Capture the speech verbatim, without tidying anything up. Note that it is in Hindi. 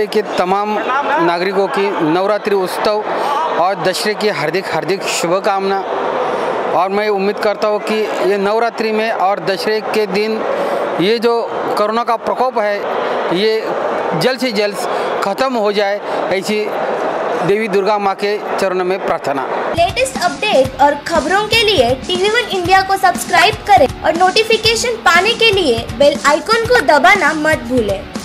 के तमाम नागरिकों की नवरात्रि उत्सव और दशहरे की हार्दिक हार्दिक शुभकामना। और मैं उम्मीद करता हूँ कि ये नवरात्रि में और दशहरे के दिन ये जो कोरोना का प्रकोप है ये जल्द से जल्द खत्म हो जाए, ऐसी देवी दुर्गा माँ के चरणों में प्रार्थना। लेटेस्ट अपडेट और खबरों के लिए टीवी वन इंडिया को सब्सक्राइब करें और नोटिफिकेशन पाने के लिए बेल आइकॉन को दबाना मत भूलें।